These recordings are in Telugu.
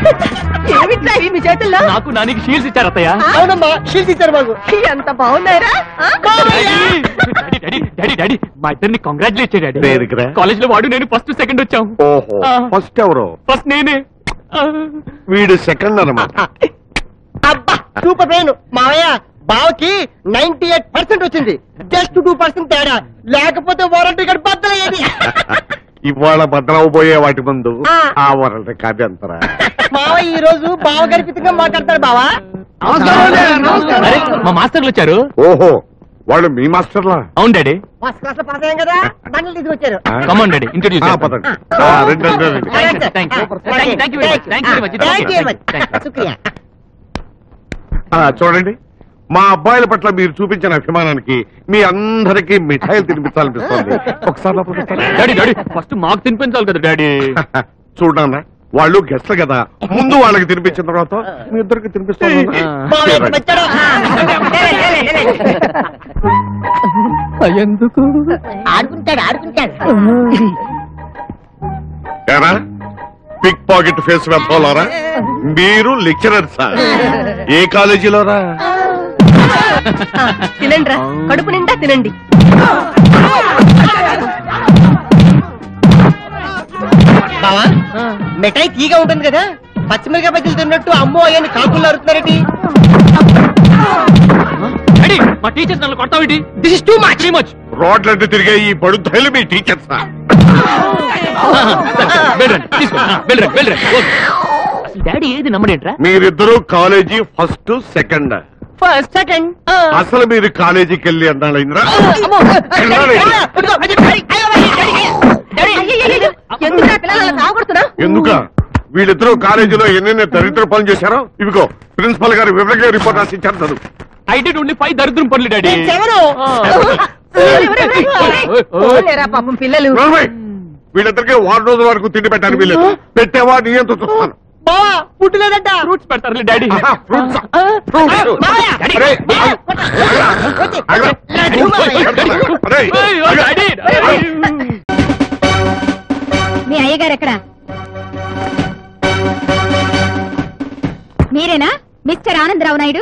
ఏమిట్రా మీ చేతుల్లో? నాకు నానికి షీల్డ్స్ ఇచ్చారు అత్తయ్య. అవునమ్మా షీల్డ్స్ ఇచ్చారు మాకు. ఎంత బాగున్నారా? డాడీ డాడీ మా ఇద్దరిని కంగ్రాచులేట్ చేయండి. దేనికిరా? కాలేజ్ లో వాడు నేను ఫస్ట్ సెకండ్ వచ్చాం. ఓహో ఫస్ట్ ఎవరు? ఫస్ట్ నేనే. వీడు సెకండ్ అన్నమాట. అబ్బా సూపర్ బ్రెయిన్ మావయ్య. బావకి 98% వచ్చింది, జస్ట్ 2% తేడా. లేకపోతే వారంటీ కార్డు బద్దలయ్యేది. ఇవాళ బద్దలవబోయే వాటి ముందు ఆ వరల్డ్ కాదంతరా. మావయ్య ఈ రోజు బావ గర్భితంగా మాట్లాడతాడు. బావా అరే, మా మాస్టర్లు వచ్చారు. ఓహో వాళ్ళు మీ మాస్టర్లా? అవును డాడీ. ఫస్ట్ క్లాస్ లో పాస్ అయ్యాం కదా, బండ్లు తీసుకొచ్చారు. Come on daddy introduce. చూడండి, మా అబ్బాయిల పట్ల మీరు చూపించిన అభిమానానికి మీ అందరికీ మిఠాయిలు తినిపించాలనిపిస్తుంది. ఒకసారి డాడీ డాడీ ఫస్ట్ మాకు తినిపించాలి కదా డాడీ. చూడన్నా, వాళ్ళు గెస్ట్లు కదా, ముందు వాళ్ళకి తినిపించిన తర్వాత మీ ఇద్దరికి తినిపిస్తాను. ఎందుకు ఆడుకుంటాడు. ఏరా పిక్ పాకెట్ ఫేస్ వెళ్తారా? మీరు లెక్చరర్సా? ఏ కాలేజీలోరా? తినండి, కడుపు నిండా తినండి. బావా మిఠాయి తీగా ఉంటుంది కదా, పచ్చిమిరకాయ బజ్జీలు తిన్నట్టు అమ్మో అయ్యని కాకులు అరుతున్నారేంటి? మా టీచర్స్ నన్ను కొడతావేంటి? This is too much. రోడ్లంటే తిరిగే ఈ బడుద్దాయిలు మీ టీచర్సా? డాడీ ఏది నమ్మడేంట్రా? మీరిద్దరూ college first second. First second. అసలు మీరు కాలేజీకి వెళ్ళి అన్నాళ్ళైందిరా? ఎందుక వీళ్ళిద్దరూ కాలేజీలో ఎన్నెన్న దరిద్ర పనులు చేశారో ఇవిగో ప్రిన్సిపల్ గారు వివరంగా రిపోర్ట్ రాసి ఇచ్చారు. చదువు. ఐ డిడ్ ఓన్లీ 5 దరిద్రం పనులు డాడీ. పాపం పిల్లలు. వీళ్ళిద్దరికి 6 రోజుల వరకు తిండి పెట్టాను. వీళ్ళు పెట్టేవా నీ ఎంత చూస్తాను. బావా ఫుడ్ లేదంట. ఫ్రూట్స్ పెడతారు డాడీ. మీ అయ్యగారు ఎక్కడ? మీరేనా మిస్టర్ ఆనందరావు నాయుడు?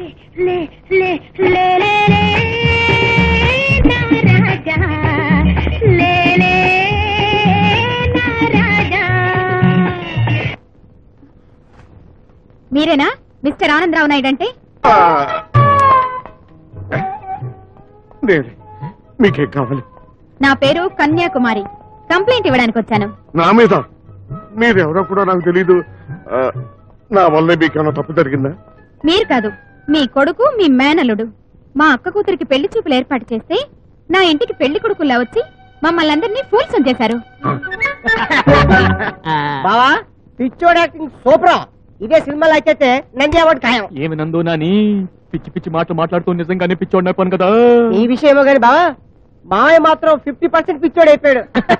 మీరేనా మిస్టర్ ఆనందరావు నాయుడు అంటే? మీకేం కావాలి? నా పేరు కన్యాకుమారి. కంప్లైంట్ ఇవ్వడానికి వచ్చాను. నా మీద? మీరెవరో కూడా నాకు తెలీదు. నా వల్లే మీకేమైనా తప్పు జరిగిందా? మీరు కాదు, మీ కొడుకు, మీ మేనల్లుడు మా అక్క కూతురికి పెళ్లి చూపులు ఏర్పాటు చేస్తే నా ఇంటికి పెళ్లి కొడుకుల్లా వచ్చి మమ్మల్ని అందరినీ ఫూల్స్ చేశారు. బావా పిచ్చోడ్ యాక్టింగ్ సూపర్. ఇదే సినిమాలో అయితే నంది అవార్డు ఖాయం. ఏమి నందు నాని పిచ్చి పిచ్చి మాటలు మాట్లాడుతూ నిజంగానే పిచ్చోడిని అయిపోను కదా. ఈ విషయమో గాని బావా మావయ్య మాత్రం 50% పిచ్చోడు అయిపోయాడు.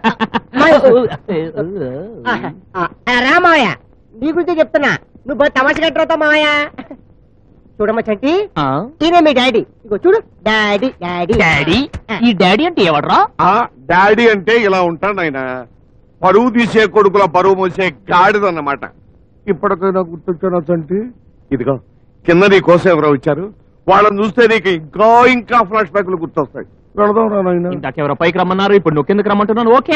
రామావయ్య నీ గురించే చెప్తున్నా, నువ్వు తమాషా కట్టరావుతావు మావయ్య. చూడమ్మా చంటి, ఈయన మీ డాడీ. ఇగో చూడు, డాడీ డాడీ డాడీ. ఈ డాడీ అంటే ఎవడ్రా? డాడీ అంటే ఇలా ఉంటాడు ఆయన. పరువు తీసే కొడుకుల పరువు మోసే గాడిదన్నమాట. ఇప్పటికైనా గుర్తొచ్చాను చంటి. ఇదిగో కింద నీ కోసం ఎవరో వచ్చారు. వాళ్ళని చూస్తే నీకు ఇంకా ఇంకా ఫ్లాష్ బ్యాక్లు గుర్తొస్తాయి. వెళదాం రా నాయనా. ఇంతకెవరో పైకి రమ్మన్నారు, ఇప్పుడు నువ్వు కిందకి రమ్మంటున్నాను. ఓకే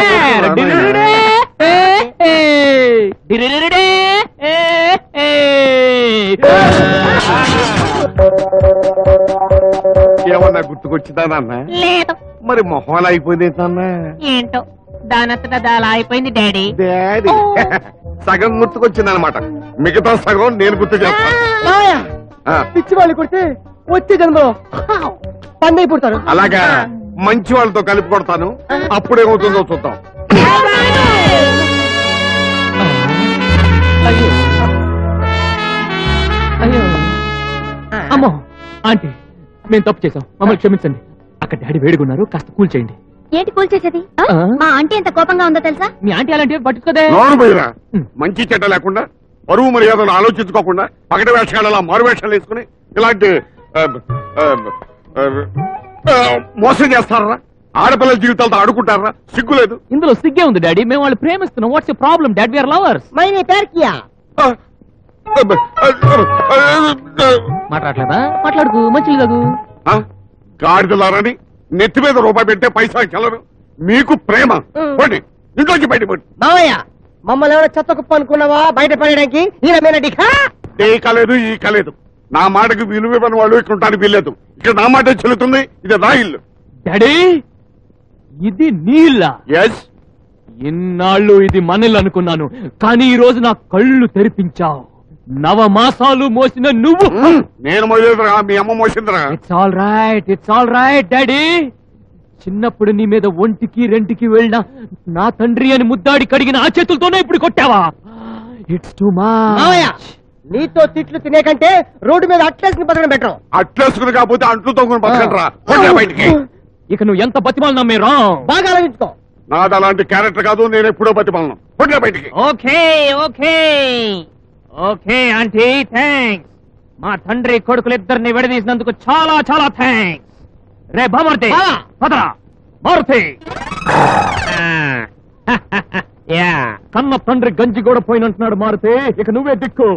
ఏమన్నా గుర్తుకొచ్చిందా నాన్న? లేదు. మరి మొహాలు అయిపోయింది నాన్న. ఏంటో దానంతటా దాలా అయిపోయింది డాడీ. డాడీ సగం గుర్తుకొచ్చింది అనమాట, మిగతా సగం నేను గుర్తు చేస్తాను. పిచ్చి వాళ్ళు కొడితే వచ్చే జన్మలో పందై పుడతారు. అలాగా మంచి వాళ్ళతో కలిపి కొడతాను, అప్పుడేమవుతుందో చూద్దాం. అమ్మో ఆంటీ, మేము తప్పు చేసాం, మమ్మల్ని క్షమించండి. అక్కడ డాడీ వేడుకున్నారు, కాస్త కూల్ చేయండి. ఏంటి కూల్ చేసేది? మా ఆంటీ ఎంత కోపంగా ఉందో తెలుసా? మీ ఆంటీ అలాంటివి పట్టుకోదే. మంచి చెడ్డ లేకుండా, పరువు మర్యాదలు ఆలోచించుకోకుండా పగటి వేషాలు మారు వేషాలు వేసుకుని ఇలాంటి మోసం చేస్తారా? ఆడపిల్లల జీవితాలతో ఆడుకుంటారా? సిగ్గులేదు. ఇందులో సిగ్గే ఉంది డాడీ, మేము వాళ్ళు ప్రేమిస్తున్నాం. What's your problem dad? We are lovers. మైనే పేరు కియా. మాట్లాడలేదా? మాట్లాడుకు, మంచిది కాదు. గాడిదలారని నెత్తి మీద రూపాయి పెట్టే పైసా చెల్లరు. మీకు ప్రేమ పోండి, ఇంట్లోంచి బయట పోండి. మావయ్య మమ్మల్ని ఎవరో చెత్త కుప్ప అనుకున్నావా బయట పడడానికి? ఏ కలేదు ఈ కలేదు. నా మాటకు విలువివ్వని వాళ్ళు ఇక్కడ ఉంటానికి వీల్లేదు. ఇక్కడ నా మాట చెల్లుతుంది. ఇది నా ఇల్లు. డాడీ, ఇది నీళ్ళ. ఎస్, ఇన్నాళ్ళు ఇది మనల్ని అనుకున్నాను, కానీ ఈ రోజు నా కళ్ళు తెరిపించావు. 9 మాసాలు మోసిన నువ్వు. నేను మోసేదిరా, మీ అమ్మ మోసిందిరా. It's all right daddy. చిన్నప్పుడు నీ మీద ఒంటికి రెంటికి వెళ్ళిన నా తండ్రి అని ముద్దాడి కడిగిన ఆ చేతులతోనే ఇప్పుడు కొట్టావా? ఇట్స్ టూ మావయ్య మచ్. నీతో తిట్లు తినే కంటే రోడ్డు మీద అట్లేసుకుని బతకడం బెటర్. అట్లేసుకుని కాకపోతే అంట్లు తొంగుని బతకండిరా. బయటికి ఇక నువ్వు ఎంత బతిమాలు నమ్మేరా? బాగా ఆలోచించుకో. నాది అలాంటి క్యారెక్టర్ కాదు. నేను ఎప్పుడో బతిమాలను. పొండి బయటికి. Okay okay okay aunty, thanks. మా తండ్రి కొడుకులిద్దరిని విడదీసినందుకు చాలా చాలా థ్యాంక్స్. రే బామర్తి, పదరా. మారుతి, కన్న తండ్రి గంజి కూడా పోయినంటున్నాడు మారుతి. ఇక నువ్వే దిక్కు.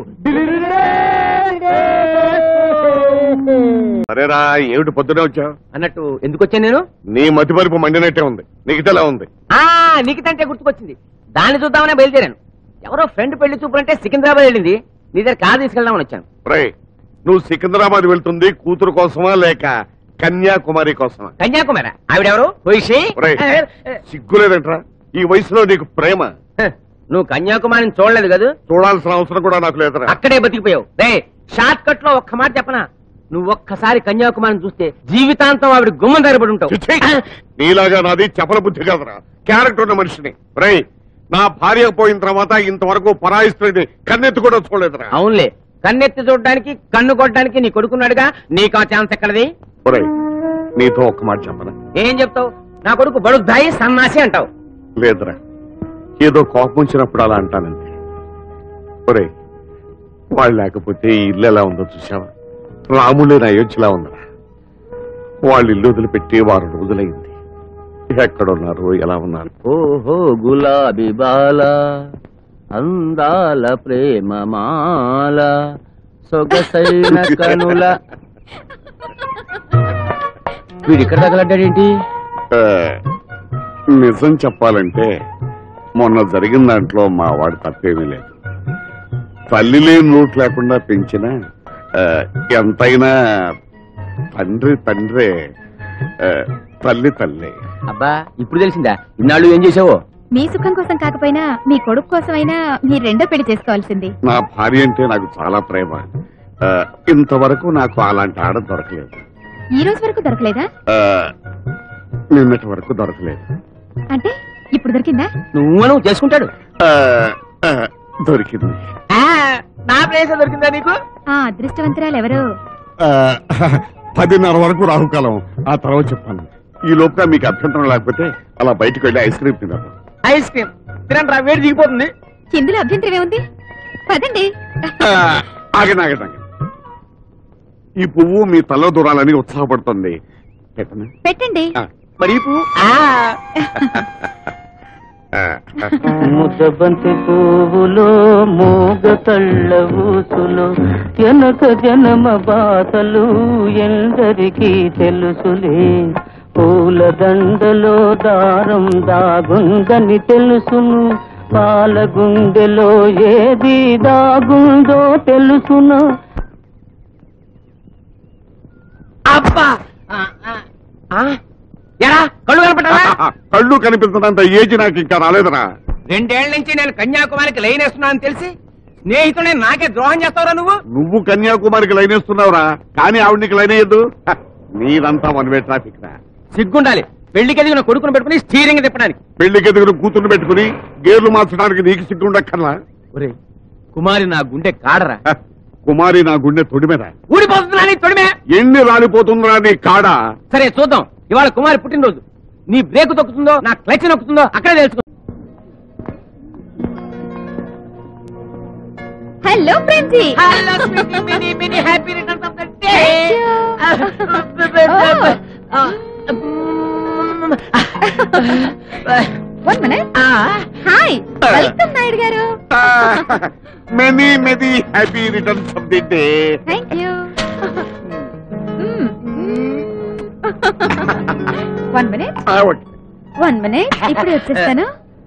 సరేరా, ఏమిటి పొద్దునే వచ్చావు? అన్నట్టు ఎందుకు వచ్చాను నేను? నీ మతి మరుపు మండినట్టే ఉంది. నీకు తెలా ఉంది. నీకుతంటే గుర్తుకొచ్చింది. దాన్ని చూద్దామనే బయలుదేరాను. ఎవరో ఫ్రెండ్ పెళ్లి చూపులంటే సికింద్రాబాద్ వెళ్ళింది. నీ దగ్గర కారు తీసుకెళ్దామని వచ్చాను. రే, నువ్వు సికింద్రాబాద్ వెళ్తుంది కూతురు కోసమా లేక కన్యాకుమారి కోసమా? కన్యాకుమారి. ఆవిడెవరు? సిగ్గులేదంట్రా ఈ వయసులో నీకు ప్రేమ? నువ్వు కన్యాకుమారిని చూడలేదు కదా. చూడాల్సిన అవసరం కూడా నాకు లేదురా. అక్కడే బతికిపోయావు. రే, షార్ట్ కట్ లో ఒక్క మాట చెప్పనా? నువ్వు ఒక్కసారి కన్యాకుమారిని చూస్తే జీవితాంతం ఆవిడ గుమ్మం దగ్గరపడి ఉంటావు. చిచ్చీ! నీలాగా నాది చపల బుద్ధి కాదురా, క్యారెక్టర్ ఉన్న మనిషిని. రే, నా భార్య పోయిన తర్వాత ఇంతవరకు పరాయి స్త్రీని కన్నెత్తి కూడా చూడలేదురా. అవునులే, కన్నెత్తి చూడడానికి కన్ను కొట్టడానికి నీ కొడుకున్నాడుగా. నీకు ఆ ఛాన్స్ ఎక్కడది? ఒరేయ్, నీతో ఒక్క మాట చెప్పనా? ఏం చెప్తావు? నా కొడుకు బడుద్దాయి సన్నాసి అంటావు. లేదురా, ఏదో కోపం వచ్చినప్పుడు అలా అంటానంతే. ఒరే, వాళ్ళు లేకపోతే ఈ ఇల్లు ఎలా ఉందో చూసావా? రాములేని అయోధ్యలా ఉందరా. వాళ్ళు ఇల్లు వదిలిపెట్టి 6 రోజులైంది. ఎక్కడున్నారు, ఎలా ఉన్నారు? ఓహో గులాబీ బాల, అందాల ప్రేమ మాల, సొగసైన కనుల. వీడు ఇక్కడ తగలడ్డాడేంటి? ఆ, నిజం చెప్పాలంటే మొన్న జరిగిన దాంట్లో మా వాడు తప్పేమీ లేదు. తల్లి లేని నోటు లేకుండా పెంచిన ఎంతైనా తండ్రి తండ్రే, తల్లి తల్లి. అబ్బా, ఇప్పుడు తెలిసిందా? ఇన్నాళ్ళు ఏం చేసావో? మీ సుఖం కోసం కాకపోయినా మీ కొడుకు కోసమైనా మీరు రెండో పెళ్లి చేసుకోవాల్సింది. నా భార్య అంటే నాకు చాలా ప్రేమ. ఇంతవరకు నాకు అలాంటి ఆడ దొరకలేదు. ఈ రోజు వరకు దొరకలేదా? నిన్నటి వరకు దొరకలేదు. అంటే ఇప్పుడు దొరికిందా? నువ్వు చేసుకుంటాడు. దొరికింది. నా ప్లేస్ దొరికిందా నీకు? ఆ అదృష్టవంతురాలు ఎవరు? 10:30 వరకు రాహుకాలం. ఆ తర్వాత చెప్పాను. ఈ లోపుగా మీకు అభ్యంతరం లేకపోతే అలా బయటకు వెళ్ళి ఐస్ క్రీమ్ తిన్నాను. ఐస్ క్రీమ్ తినండి రా, వేడి దిగిపోతుంది. ఇందులో అభ్యంతరం ఏముంది? పదండి. ఆగండి ఆగండి ఆగండి. ఈ పువ్వు మీ తల్లో దూరాలని ఉత్సాహపడుతుంది. పెట్టనా? పెట్టండి. మరి ఈ పువ్వు ముద్దబంతి పువ్వులో మోగ తళ్ళ ఊసులో జనక జనమ బాధలు ఎందరికీ తెలుసులే. పూల దండలో దారం దాగుందని తెలుసును, పాల గుండెలో ఏది దాగుందో తెలుసును. అబ్బా, ఎరా కళ్ళు కనపడ్డా? కళ్ళు కనిపించడంత ఏజ్ నాకు ఇంకా రాలేదురా. 2 ఏళ్ల నుంచి నేను కన్యాకుమారికి లైన్ వేస్తున్నానని తెలిసి స్నేహితుడే నాకే ద్రోహం చేస్తావురా నువ్వు? నువ్వు కన్యాకుమారికి లైన్ వేస్తున్నావురా, కానీ ఆవిడ నీకు లైన్ వేయద్దు. నీదంతా 1 వే ట్రాఫిక్ రా. సిగ్గుండాలి, పెళ్లికి ఎదిగిన కొడుకును పెట్టుకుని స్టీరింగ్ తిప్పడానికి. పెళ్లికి ఎదుగురు కూతుర్ని పెట్టుకుని గేర్లు మార్చడానికి నీకు సిగ్గుండక్కర్లా. ఒరే, కుమారి నా గుండె కాడరా. కుమారి నా గుండె తొడిమేరా. ఊడిపోతుందా నీ తొడిమే? ఎన్ని రాలిపోతుందిరా నీ కాడా. సరే చూద్దాం, ఇవాళ కుమారి పుట్టినరోజు. నీ బ్రేక్ తొక్కుతుందో నా క్లచ్ నొక్కుతుందో అక్కడే తెలుసుకో. హలో ఫ్రెండ్జీ. Hello sweety, many many happy returns of the day. 1 minute. Hi, welcome Naidu గారు. Many many happy returns of the day. Thank you. 1 minute. 1 minute. ఇప్పుడు వచ్చేస్తాను.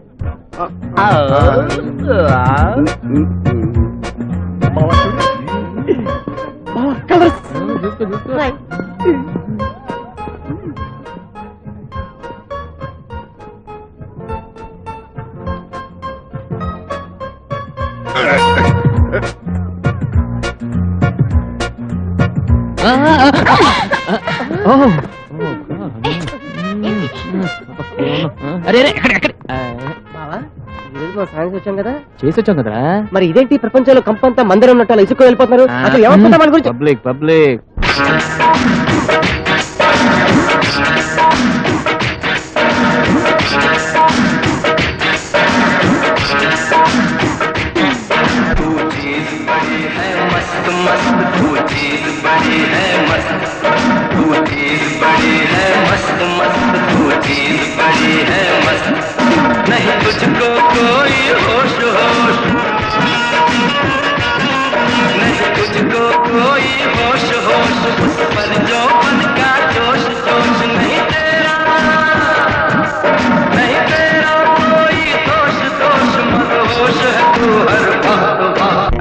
అరే ఎక్కడ సాయంత్రం వచ్చాం కదా, చేసొచ్చాం కదరా. మరి ఇదేంటి ప్రపంచంలో కంపంతా మందిరం ఉన్నట్టు అలా ఇసుకు వెళ్ళిపోతున్నారు? అసలు ఏమనుకుంటా మన గురించి? పబ్లిక్ పబ్లిక్ नहीं तुझको कोई होश होश, नहीं तुझको कोई होश होश, उस पर जो मन का जोश जोश, नहीं तेरा कोई दोष दोष, मदहोश है तू हर वक्त वक्त.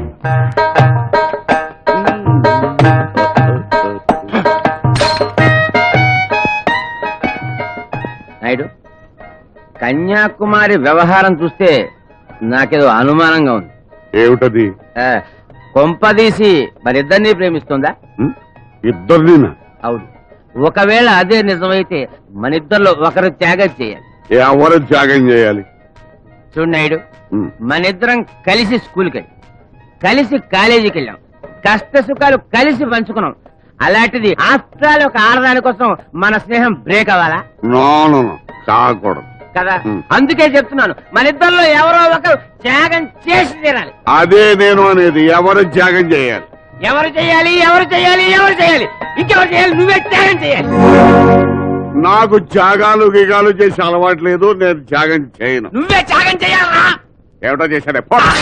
నాయుడు, కన్యాకుమారి వ్యవహారం చూస్తే నాకేదో అనుమానంగా ఉంది. ఏమిటది? కొంపదీసి మరిద్దరినీ ప్రేమిస్తుందా? ఇద్దరినా? అవును. ఒకవేళ అదే నిజమైతే మనిద్దరిలో ఒకరు త్యాగం చేయాలి. ఎవరు త్యాగం చేయాలి? చూడు నాయుడు, మనిద్దరం కలిసి స్కూల్కి వెళ్ళాం, కలిసి కాలేజీకి వెళ్ళాం, కష్ట సుఖాలు కలిసి పంచుకున్నాం. అలాంటిది ఆస్ట్రాలు ఒక ఆడదాని కోసం మన స్నేహం బ్రేక్ అవ్వాలా? నో కాకూడదు కదా. అందుకే చెప్తున్నాను, మనిద్దరిలో ఎవరో ఒకరు త్యాగం చేసి తీరాలి. అదే నేను అనేది, ఎవరు త్యాగం చేయాలి? ఎవరు చేయాలి? ఎవరు చేయాలి? ఎవరు చేయాలి? ఇంకెవరు చేయాలి? నువ్వే త్యాగం చేయాలి. నాకు త్యాగాలు గిగాలు చేసి అలవాటు లేదు, నేను త్యాగం చేయను. నువ్వే త్యాగం చేయాలా? ఏమిటో చేశాడే?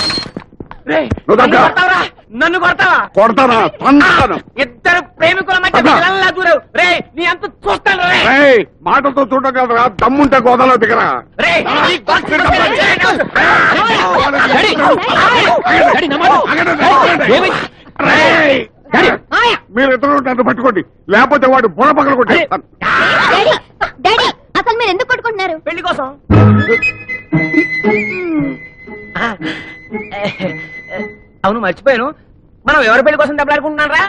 నన్ను కొడతావా? కొడతానా? తంతాను. ఇద్దరు ప్రేమికుల మధ్య పిల్లల్లా దూరావు. రే, నీ అంత చూస్తాను. మాటలతో చూడడం కదరా, దమ్ముంటే గోదాలో దిగరా. మీరు ఇద్దరు నన్ను పట్టుకోండి, లేకపోతే వాడు బుర్ర పగల కొట్టేస్తాను. డాడీ, అసలు మీరు ఎందుకు కొట్టుకుంటున్నారు? పెళ్లి కోసం. అవును, మర్చిపోయాను. మనం ఎవరి పెళ్లి కోసం దెబ్బలాడుకుంటున్నారా?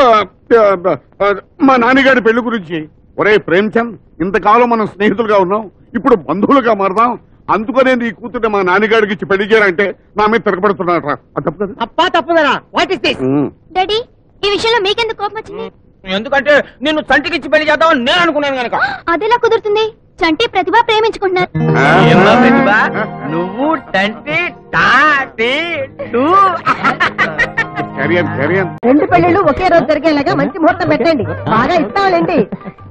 మా నాన్నగారి పెళ్లి గురించి. ఒరే ప్రేమ్చంద్, ఇంతకాలం మనం స్నేహితులుగా ఉన్నాం, ఇప్పుడు బంధువులుగా మారదాం. అందుకనే నీ కూతురు మా నాన్నగారికి ఇచ్చి పెళ్లి చేయాలంటే నా మీద తిరగబడుతున్నారా? అప్పా తప్పుదరా. What is this? డాడీ, ఈ విషయంలో మీకెందుకు కోపం వచ్చింది? ఎందుకంటే నిన్ను చంటికిచ్చి పెళ్లి చేద్దామని నేను అనుకున్నాను కనుక. అదెలా కుదురుతుంది? చంటి ప్రతిభ ప్రేమించుకుంటున్నారు. నువ్వు టంటి రెండు పెళ్లిళ్ళు ఒకే రోజు జరిగేలాగా మంచి ముహూర్తం పెట్టండి. బాగా ఇస్తాంలేండి.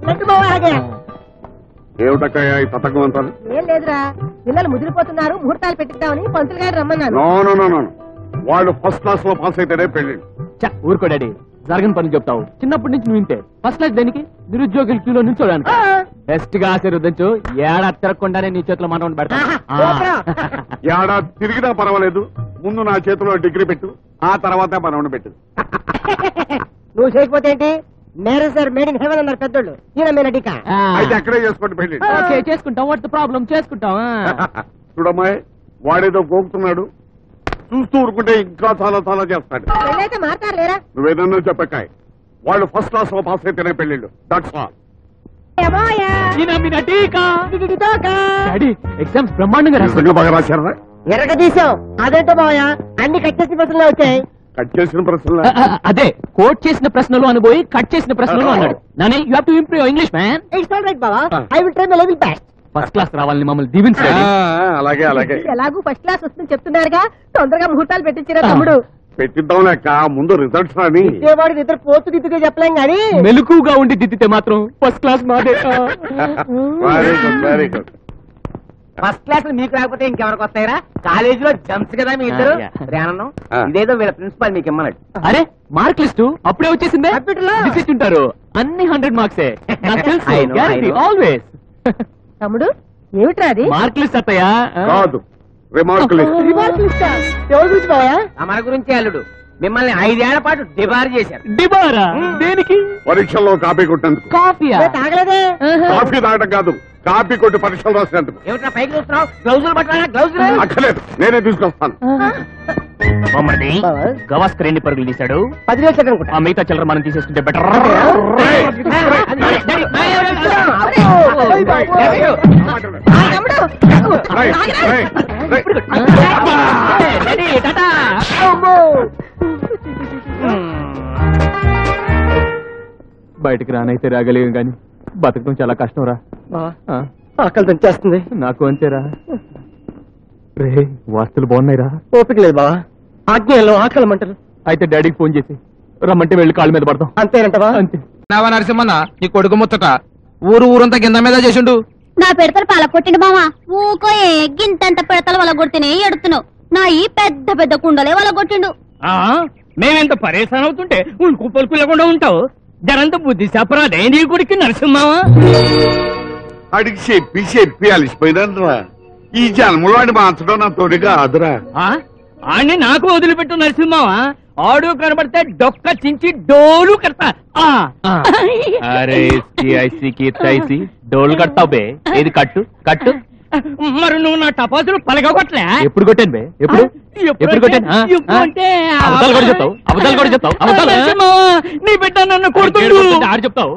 ఏమిటక్కయ్యా ఈ పథకం అంతా? ఏం లేదురా, పిల్లలు ముదిరిపోతున్నారు, ముహూర్తాలు పెట్టిద్దామని పంతులు గారు రమ్మన్నాను. నో, వాళ్ళు ఫస్ట్ క్లాస్ లో పాస్ అయితేనే పెళ్లి. ఊరుకో డాడీ, జరగని పని చెప్తావు. చిన్నప్పటి నుంచి నువ్వు ఇంతే. ఫస్ట్ క్లాస్ దేనికి? నిరుద్యోగుల క్యూలో నుంచోడానికి. బెస్ట్ గా ఆశీర్వదించు. ఏడాది తిరగకుండానే నీ చేతిలో మాట పెడతా. ఏడాది తిరిగినా పర్వాలేదు, ముందు నా చేతిలో డిగ్రీ పెట్టు, ఆ తర్వాత మనవని పెట్టు. నువ్వు చేయకపోతే ఏంటి? Marriages made in heaven అన్నారు పెద్దోళ్ళు. ఈయన మీద టీకా. అయితే అక్కడే చేసుకోండి పెళ్లి. చేసుకుంటాం. What the problem? చేసుకుంటాం. చూడమ్మాయి, వాడేదో గోకుతున్నాడు, చూస్తూ ఊరుకుంటే ఇంకా చాలా చాలా చేస్తాడు. పెళ్ళైతే మారుతారు లేరా? నువ్వేదన్నా చెప్పకాయ్, వాళ్ళు ఫస్ట్ క్లాస్ లో పాస్ అయితేనే పెళ్ళిళ్ళు. That's all. ఎగ్జామ్స్ బ్రహ్మాండంగా నిజంగా బాగా రాశారా? ఎరగ తీసావు. అదేంటో బావయ్య, అన్ని కట్టేసి ప్రశ్నలు వచ్చాయి. కట్ చేసిన ప్రశ్నలు? అదే, కోట్ చేసిన ప్రశ్నలు అనుబోయి కట్ చేసిన ప్రశ్నలు అన్నాడు. నానే, you have to improve English man. It's all right బావా, I will try my level best. First class రావాలని మమ్మల్ని దీవించాలి. అలాగే ఎలాగూ ఫస్ట్ క్లాస్ వస్తుంది చెప్తున్నారుగా, తొందరగా ముహూర్తాలు పెట్టించారా తమ్ముడు? పెట్టిద్దాం లేక ముందు రిజల్ట్స్ రాని. వాడు ఇద్దరు పోతు దిద్దుగా చెప్పలేం గానీ మెలకుగా ఉండి దిద్దితే మాత్రం ఫస్ట్ క్లాస్ మాదే. Very good. ఫస్ట్ క్లాస్ మీకు రాకపోతే ఇంకెవరికి వస్తాయిరా? కాలేజీలో జంప్స్ కదా మీ ఇద్దరు. రేనన్నం ఇదేదో వీళ్ళ ప్రిన్సిపాల్ మీకు ఇమ్మన్నాడు. అరే మార్క్ లిస్ట్ అప్పుడే వచ్చేసిందే. ఉంటారు అన్ని 100 మార్క్సే. ఆల్వేస్. తమ్ముడు ఏమిట్రా అది? మార్క్ లిస్ట్ అత్తయ్య. కాదు, రిమార్క్ లిస్ట్. ఎవరు గురించి బావయ్యా? మన గురించి అల్లుడు మిమ్మల్ని 5 ఏళ్ల పాటు డిబార్ చేశారు. డిబారా? దేనికి? పరీక్షల్లో కాపీ కొట్టేందుకు. కాఫీయా? తాగలేదే. కాఫీ తాగడం కాదు, కాపీ కొట్టి పరీక్షలు రాసినందుకు. ఏమిట్రా పైకి చూస్తున్నావు? గ్లౌజులు పట్టాలా? గ్లౌజులు అక్కర్లేదు, నేనే తీసుకొస్తాను. మమ్మల్ని గవాస్కర్ ఎన్ని పరుగులు తీశాడు? 10,000 సెకండ్ అనుకుంటా. ఆ మిగతా చిల్లర మనం తీసేసుకుంటే బెటర్. బయటికి రానైతే రాగలిగాం గాని బతకడం చాలా కష్టం రా. ఆకలి తెచ్చేస్తుంది. నాకు అంతేరా. రే వాస్తులు బాగున్నాయిరా. ఓపిక లేదు బావా. ఆజ్ఞలో ఆకలి మంటలు. అయితే డాడీకి ఫోన్ చేసి రమ్మంటే వెళ్ళి కాళ్ళ మీద పడతాం. అంతేనంటవా? అంతే. నావా నరసింహన్న నీ కొడుకు ముచ్చట ఊరంతా కింద మీద చేసిండు. నా పిడతలు పల కొట్టిండు మామ. ఊకో గింతంత పిడతలు వల కొడితేనే ఎడుతున్నావు. నా ఈ పెద్ద పెద్ద కుండలే వల కొట్టిండు. మేమెంత పరేషాన్ అవుతుంటే ఉల్కు పలుకు లేకుండా ఉంటావు. జరంత బుద్ధి చెప్పరాదే నీ గుడికి నరసింహమా? అడిగి చెప్పి అలిసిపోయినా ఈ జన్మలో ఆడి మార్చడం నా తోడిగా ఆదురా. ఆడిని నాకు వదిలిపెట్టు నరసింహమా. ఆడు కనబడితే డొక్క చించి డోలు కడతా. అరే ఐసీకి డోలు కడతావు బే. ఏది కట్టు కట్టు. మరి నువ్వు నా టపాసులు పలగొట్టలే. ఎప్పుడు కొట్టాను బే? ఎప్పుడు కొట్టాను? అబద్ధాలు కూడా చెప్తావు. నీ బిడ్డ నన్ను కొడుతుండు. ఆడు చెప్తావు.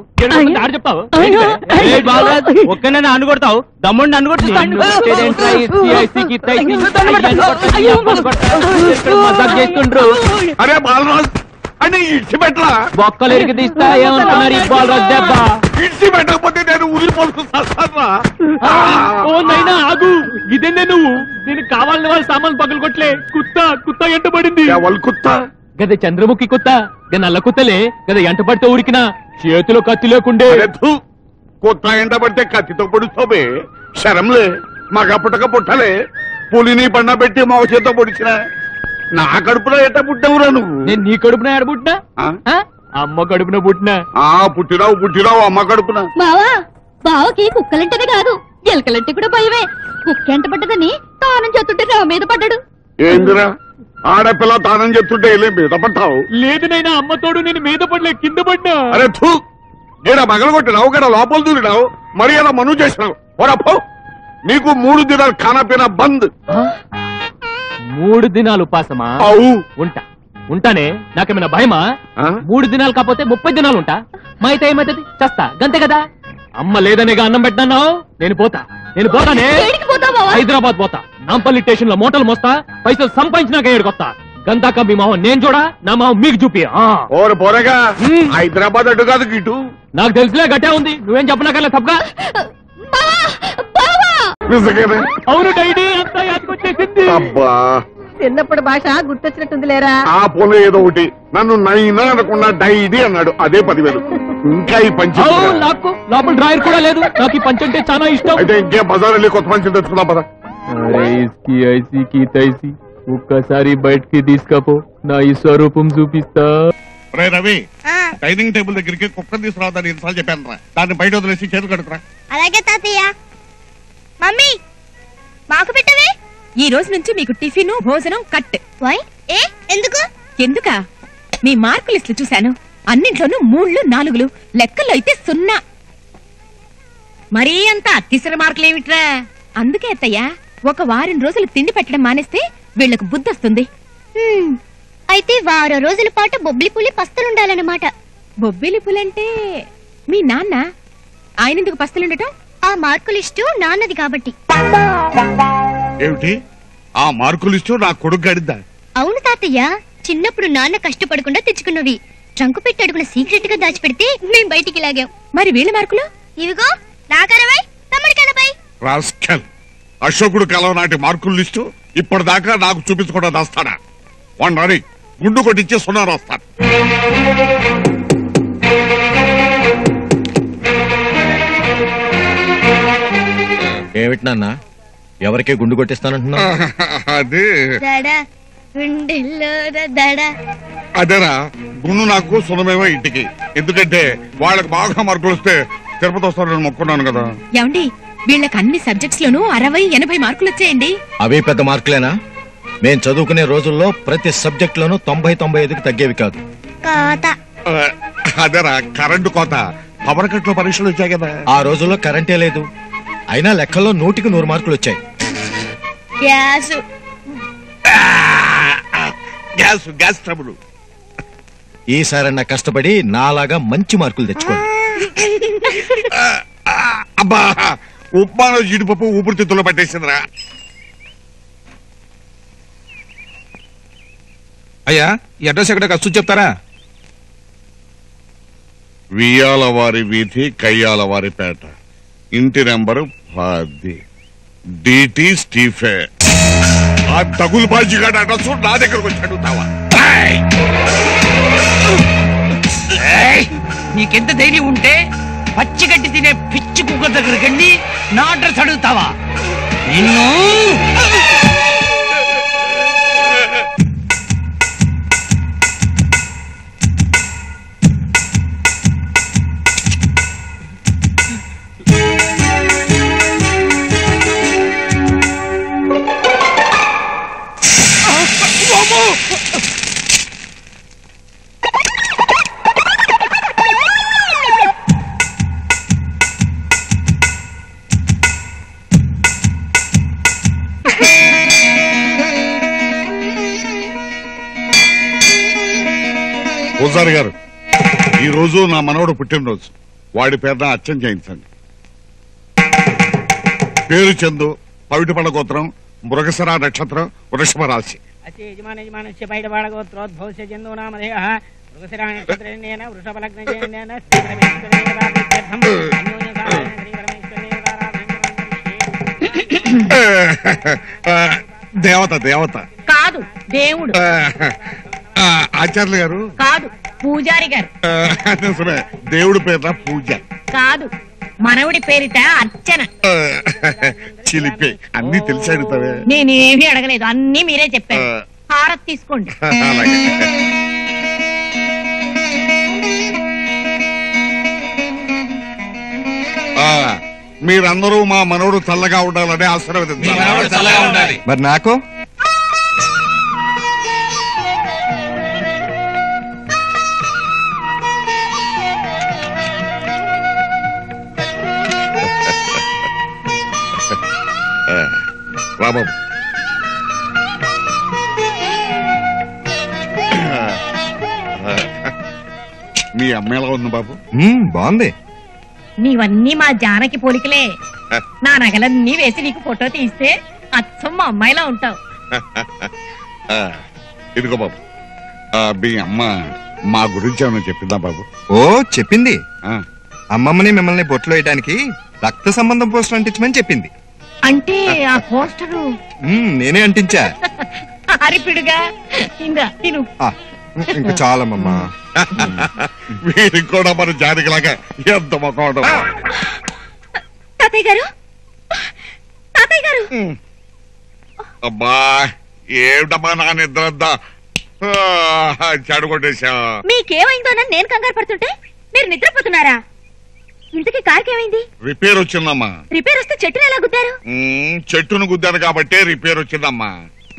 ఒక్క నన్ను అన్ను కొడతావు. దమ్ముడిని అన్ను చేస్తుండ్రు. అరే బాలరాజ్ అని ఇడ్చి పెట్టరా. బొక్కలు ఎరికి తీస్తా ఏమంటున్నారు ఈ బాలరాజ్ దెబ్బ. ఇడ్చి పెట్టకపోతే నేను ఊరిపోతు నైనా ఆగు. ఇదేనే నువ్వు నేను కావాలని వాళ్ళ సామాన్ పగలు కొట్లే. కుత్త ఎంటబడింది. కుత్తా గదే చంద్రముఖి కుత్త. గద నల్ల కుత్తలే గద ఎంట పడితే ఊరికినా చేతిలో కత్తి లేకుండే. కొత్త ఎండ పడితే కత్తితో పొడుస్తావే. శరంలే మగ పుట్టలే. పులిని పండ పెట్టి మా చేతితో పొడిచిన నా కడుపులో ఎట్ట పుట్టావురా నువ్వు? నేను నీ కడుపున ఎడబుట్టినా? అమ్మ కడుపున పుట్టినా. పుట్టినావు అమ్మ కడుపున. బావా బావకి కుక్కలంటేనే కాదు ఎలకలంటే కూడా భయమే. కుక్క ఎంట పడ్డదని తానం చేస్తుంటే నా మీద పడ్డాడు. ఏందిరా ఆడపిల్ల తానం చెప్తుంటే వెళ్ళి మీద పడ్డావు? లేదు నైనా అమ్మ తోడు నేను మీద పడలే, కింద పడ్డా. అరే తూ నేను మగలు కొట్టినావు కదా, లోపల దూరినావు, మరి అలా మను చేసినావు. ఓరప్పో నీకు 3 దినాలు ఖానాపీనా బంద్. 3 దినాలు ఉపాసమా? ఉంటానే. నాకేమైనా భయమా? 3 దినాలు కాకపోతే 30 దినాలు ఉంటా. మా అయితే ఏమైతుంది? చస్తా గంతే కదా. అమ్మ లేదనేగా అన్నం పెట్టన్నావు. నేను పోతానే. హైదరాబాద్ పోతా. నాంపల్లి స్టేషన్ లో మోటలు మోస్తా. పైసలు సంపాదించినాక ఏడుకొస్తా. గంతాక మీ మొహం నేను చూడా, నా మొహం మీకు చూపి. ఓరు పోరగా హైదరాబాద్ అడ్డు కాదు గిటు. నాకు తెలుసులే గట్టే ఉంది. నువ్వేం చెప్పనక్కర్లే తప్పగా. అవును డైడీ అంతా యాదకొచ్చేసింది. అబ్బా చిన్నప్పుడు భాష గుర్తొచ్చినట్టుంది లేరా? ఆ పోలే ఏదో ఒకటి నన్ను నైనా అనకుండా డైడీ అన్నాడు. అదే 10,000. ఇంకా ఈ పంచి నాకు లోపల డ్రాయర్ కూడా లేదు. నాకు ఈ పంచి అంటే చాలా ఇష్టం. అయితే ఇంకే బజార్ వెళ్ళి కొత్త పంచి తెచ్చుకున్నా పద. ఒక్కసారి బయటికి తీసుకపో, నా ఈ స్వరూపం చూపిస్తా. రవి డైనింగ్ టేబుల్ దగ్గరికి కుక్కర్ తీసుకురావద్దని ఎన్నిసార్లు చెప్పాను రా. దాన్ని బయట వదిలేసి చేతులు కడుకురా. అలాగే తాతయ్య. మమ్మీ మాకు పెట్టవే. ఈ రోజు నుంచి మీకు టిఫిన్ భోజనం కట్. ఎందుకు? ఎందుకా? మీ మార్కు లిస్టులు చూశాను. అన్నింట్లోనూ 3లు 4లు, లెక్కల్లో అయితే 0. మరీ అంత అత్తిసర మార్కులేమిట్రా? అందుకే అత్తయ్య ఒక వారం రోజులు తిండి పెట్టడం మానేస్తే వీళ్లకు బుద్ధొస్తుంది. అయితే వారం రోజుల పాటు బొబ్బిలి పులి పస్తులుండాలన్నమాట. బొబ్బిలి పులంటే మీ నాన్న. ఆయన ఎందుకు పస్తులుండటం? ఆ మార్కు లిస్టు నాన్నది కాబట్టి. ఏమిటి ఆ మార్కులు ఇస్తూ నా కొడుకు గడిద్దా? అవును తాతయ్య. చిన్నప్పుడు నాన్న కష్టపడకుండా తెచ్చుకున్నవి ట్రంకు పెట్టి అడుగున సీక్రెట్ గా దాచిపెడితే మేం బయటికి లాగాం. మరి వీళ్ళ మార్కులు? ఇవిగో నాకు 60, తమ్ముడికి 80. రాస్కల్ అశోకుడు కాలం నాటి మార్కులు లిస్టు ఇప్పటిదాకా నాకు చూపించకుండా దాస్తాడా? వాడు రాని గుండు కొట్టించి 0 రాస్తాడు. ఏమిటి నాన్న ఎవరికే గుండు కొట్టిస్తానంటున్నా? అదే అదేరా గుండు నాకు సులభమేమో ఇంటికి, ఎందుకంటే వాళ్ళకి బాగా మార్కులు వస్తే తిరుపతి వస్తారని మొక్కున్నాను కదా. ఏమండి వీళ్ళకి అన్ని సబ్జెక్ట్స్ లోనూ 60-80 మార్కులు వచ్చాయండి. అవే పెద్ద మార్కులేనా? మేం చదువుకునే రోజుల్లో ప్రతి సబ్జెక్ట్ లోనూ 90-95కి తగ్గేవి కాదు. అదేరా కరెంటు కోత, పవర్ కట్ లో పరీక్షలు వచ్చాయి కదా. ఆ రోజుల్లో కరెంటే లేదు, అయినా లెక్కల్లో 100కి 100 మార్కులు వచ్చాయి. Gas trouble. ఈసారన్నా కష్టపడి నాలాగా మంచి మార్కులు తెచ్చుకోండి. అబ్బా ఉప్మాలో జీడిపప్పు ఊపిరితిత్తులో పట్టేసిందిరా. అయ్యా ఈ అడ్రస్ ఎక్కడ కష్టం చెప్తారా? వియ్యాల వారి వీధి, కయ్యాల వారి పేట, ఇంటి నెంబరు 10, డిటి స్టీఫే. ఆ తగులు బాజీగాడు అడ్రస్ నా దగ్గరకు వచ్చి అడుగుతావా? నీకెంత ధైర్యం ఉంటే పచ్చిగడ్డి తినే పిచ్చి కుక్క దగ్గరికి వెళ్ళి నా అడ్రస్ అడుగుతావా? నిన్ను పూజారి గారు, ఈ రోజు నా మనవడు పుట్టినరోజు, వాడి పేరున అర్చన చేయించండి. పేరు చందు, పవిటపడ గోత్రం, మృగశిర నక్షత్రం, వృషభ రాశి. దేవత దేవత కాదు దేవుడు. ఆచార్యులు గారు కాదు పూజారి గారు. నిజమే, దేవుడి పేరున పూజ కాదు మనవుడి పేరిట అర్చన. చిలిపి అన్ని తెలిసి అడుగుతావే. నేనేమీ అడగలేదు, అన్ని మీరే చెప్పారు. హారతి తీసుకోండి. మీరందరూ మా మనవడు చల్లగా ఉండాలని ఆశీర్వదించాలి. మరి నాకు రాబాబు, మీ అమ్మ ఎలా ఉంది బాబు? బాగుంది. నీవన్నీ మా జానకి పోలికలే. నా నగలన్నీ వేసి నీకు ఫోటో తీస్తే అచ్చం మా అమ్మాయిలా ఉంటావు. ఇదిగో బాబు, మీ అమ్మ మా గురించి ఏమైనా చెప్పిందా బాబు? ఓ చెప్పింది. అమ్మమ్మని మిమ్మల్ని బొట్లు వేయడానికి రక్త సంబంధం పోస్టర్ అంటించమని చెప్పింది. అంటే ఆ పోస్టరు నేనే అంటించా. అరిపిడుగా ఇందా తిను. ఇంకా చాలమ్మా. వీరికి కూడా మన జాతికిలాగా ఎంత మొక్కడం. తాతయ్య గారు, తాతయ్య గారు. అబ్బా ఏమిటమ్మా నా నిద్ర చెడగొట్టేశా. మీకేమైందోనని నేను కంగారు పడుతుంటే మీరు నిద్రపోతున్నారా? ఇంతకీ కార్కి ఏమైంది? రిపేర్ వచ్చిందమ్మా. రిపేర్ వస్తే చెట్టును ఎలా గుద్దారు? చెట్టును గుద్దాను కాబట్టే రిపేర్ వచ్చిందమ్మా.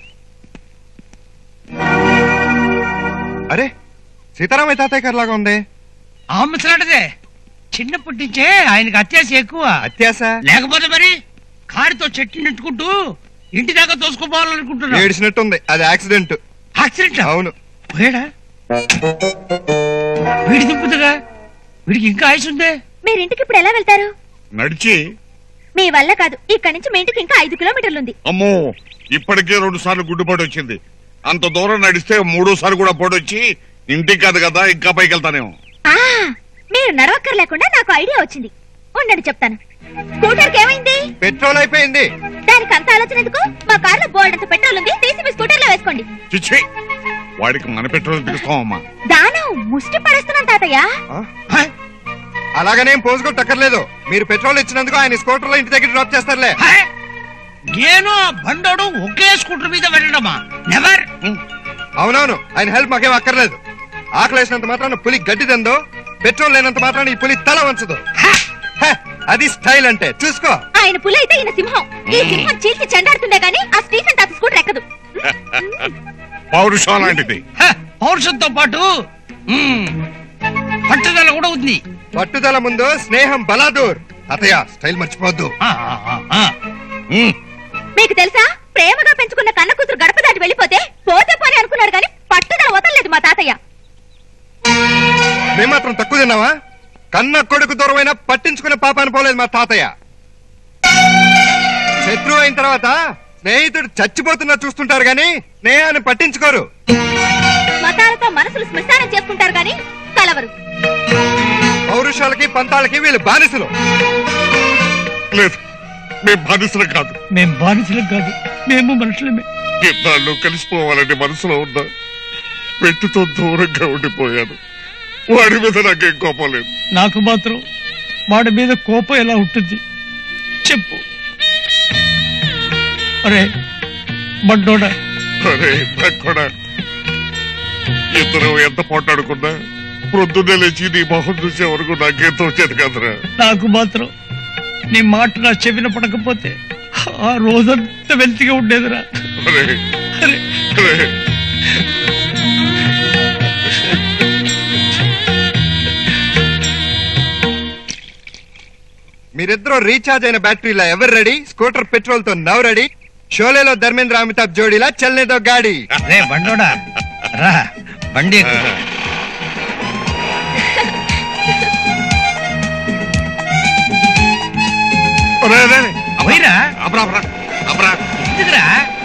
అరే సీతారామయ్య తాతయ్య గారు లాగా ఉంది. ఆమెసలాంటిదే, చిన్నప్పటి నుంచే ఆయనకి అత్యాశ ఎక్కువ. అత్యాశ లేకపోతే మరి కారుతో చెట్లు నెట్టుకుంటూ ఇంటి దాకా తోసుకోపోవాలనుకుంటున్నా. ఏడిచినట్టుంది, అది యాక్సిడెంట్. యాక్సిడెంట్? అవును. పోయాడా? వీడి దింపుతుందా? వీడికి ఇంకా ఆయుష్ ఉందే. మీరింటికి ఇప్పుడు ఎలా వెళ్తారు? నడిచి. మీ వల్ల కాదు, ఇక్కడి నుంచి మీ ఇంటికి ఇంకా 5 కిలోమీటర్లుంది. అమ్మో, ఇప్పటికే 2 సార్లు గుడ్డుపోటు వచ్చింది. అంత దూరం నడిస్తే 3సారి కూడా పోటొచ్చి ఇంటికి కాదు కదా ఇంకా పైకి వెళ్తానేమో. మీరు నడవక్కర్ లేకుండా నాకు ఐడియా వచ్చింది. ఉండండి చెప్తాను. స్కూటర్ కి ఏమైంది? పెట్రోల్ అయిపోయింది. దానికి అంత ఆలోచన ఎందుకు? మా కార్లో బోల్డ్ అంత పెట్రోల్ ఉంది, తీసి మీ స్కూటర్ లో వేసుకోండి. చిచ్చి, వాడికి మన పెట్రోల్ దిగుతామమ్మా. దానం ముష్టి పడేస్తున్నాను తాతయ్య. అలాగనేం పోసుకో టక్కర్లేదు. మీరు పెట్రోల్ ఇచ్చినందుకు ఆయన స్కూటర్ లో ఇంటి దగ్గర డ్రాప్ చేస్తారులే. నేను ఆ బండోడు ఒకే స్కూటర్ మీద వెళ్ళడమా? నెవర్. అవునవును, ఆయన హెల్ప్ మాకేం అక్కర్లేదు. ఆకలేసినంత మాత్రాన పులి గడ్డి తందో, పెట్రోల్ లేనంత మాత్రాన ఈ పులి తల వంచదు. అది స్టైల్ అంటే. చూసుకో. ఆయన పులి అయితే ఈయన సింహం. ఈ సింహం చీల్చి చెండాడుతుండే గానీ ఆ స్టీఫెన్ తాత స్కూటర్ ఎక్కదు. పౌరుషం లాంటిది. పౌరుషంతో పాటు పట్టుదల కూడా ఉంది. పట్టుదల ముందు స్నేహం బలాదూర్. అతయ్య స్టైల్ మర్చిపోవద్దు. మీకు తెలుసా, ప్రేమగా పెంచుకున్న కన్న కూతురు గడప దాటి వెళ్ళిపోతే పోతే పోని అనుకున్నాడు గాని పట్టుదల వదలలేదు మా తాతయ్య. మేము మాత్రం తక్కువ తిన్నావా? కన్న కొడుకు దూరమైనా పట్టించుకునే పాపాన్ని పోలేదు మా తాతయ్య. శత్రువు అయిన తర్వాత స్నేహితుడు చచ్చిపోతున్నా చూస్తుంటారు గాని స్నేహాన్ని పట్టించుకోరు. మతాలతో మనసులు శ్మశానం చేసుకుంటారు గాని కలవరు. పౌరుషాలకి పంతాలకి వీళ్ళు బానిసలు. లేదు, మేము బానిసలు కాదు. మేము బానిసలం కాదు, మేము మనుషులమే. ఇన్నాళ్ళు కలిసిపోవాలని మనసులో ఉన్నా పెట్టుతో దూరంగా ఉండిపోయాను. వాడి మీద నాకేం కోపం లేదు. నాకు మాత్రం వాడి మీద కోపం ఎలా ఉంటుంది చెప్పు. అరే బండోడా, అరే కూడా ఇద్దరు ఎంత పోటాడుకున్నా ప్రొద్దునే లేచి నీ మొహం చూసే వరకు నాకేం తోచేది కదరా. నాకు మాత్రం నీ మాట నా చెవిన పడకపోతే ఆ రోజంతా వెళ్తిగా ఉండేదిరా. అరే అరే మీరిద్దరూ రీఛార్జ్ అయిన బ్యాటరీలా ఎవరు రెడీ? స్కూటర్ పెట్రోల్ తో నవ్ రెడీ. షోలేలో ధర్మేంద్ర అమితాబ్ జోడీలా చల్నేదో గాడి. రే బండోడా రా, బండి ఎందుకురా